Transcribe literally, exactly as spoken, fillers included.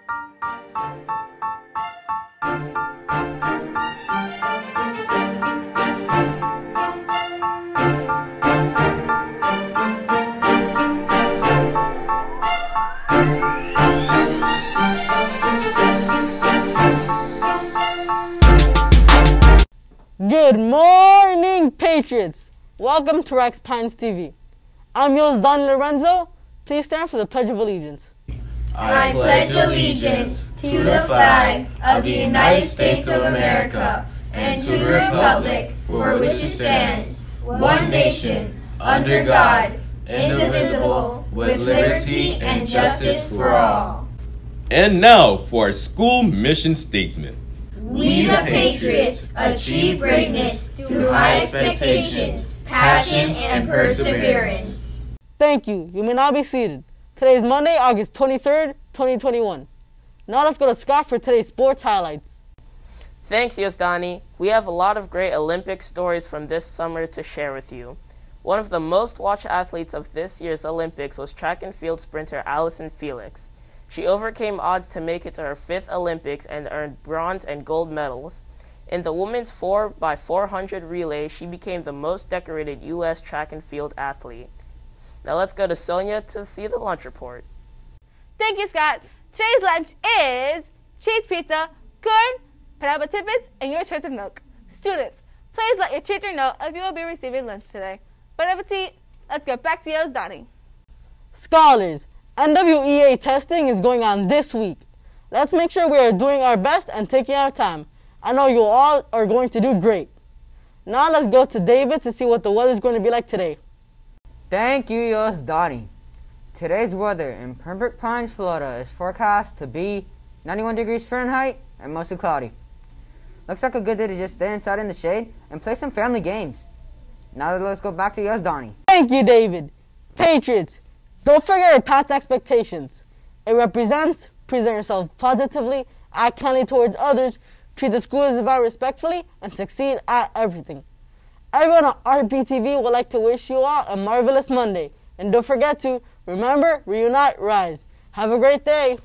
Good morning, Patriots! Welcome to Rex Pines T V. I'm yours, Don Lorenzo. Please stand for the Pledge of Allegiance. I pledge allegiance to the flag of the United States of America and to the republic for which it stands, one nation, under God, indivisible, with liberty and justice for all. And now for our school mission statement. We the Patriots achieve greatness through high expectations, passion, and perseverance. Thank you. You may now be seated. Today is Monday, August twenty-third, twenty twenty-one. Now let's go to Scott for today's sports highlights. Thanks, Yosdani. We have a lot of great Olympic stories from this summer to share with you. One of the most watched athletes of this year's Olympics was track and field sprinter Allison Felix. She overcame odds to make it to her fifth Olympics and earned bronze and gold medals. In the women's four by four hundred relay, she became the most decorated U S track and field athlete. Now let's go to Sonia to see the lunch report. Thank you, Scott. Today's lunch is cheese pizza, corn, pineapple tidbits, and your choice of milk. Students, please let your teacher know if you will be receiving lunch today. Bon appetit. Let's get back to Yosdani. Scholars, N W E A testing is going on this week. Let's make sure we are doing our best and taking our time. I know you all are going to do great. Now let's go to David to see what the weather is going to be like today. Thank you, Yosdani. Today's weather in Pembroke Pines, Florida is forecast to be ninety-one degrees Fahrenheit and mostly cloudy. Looks like a good day to just stay inside in the shade and play some family games. Now let's go back to Yosdani. Thank you, David. Patriots, don't forget your past expectations. It represents present yourself positively, act kindly towards others, treat the school as environment respectfully, and succeed at everything. Everyone on R P T V would like to wish you all a marvelous Monday. And don't forget to remember, reunite, rise. Have a great day.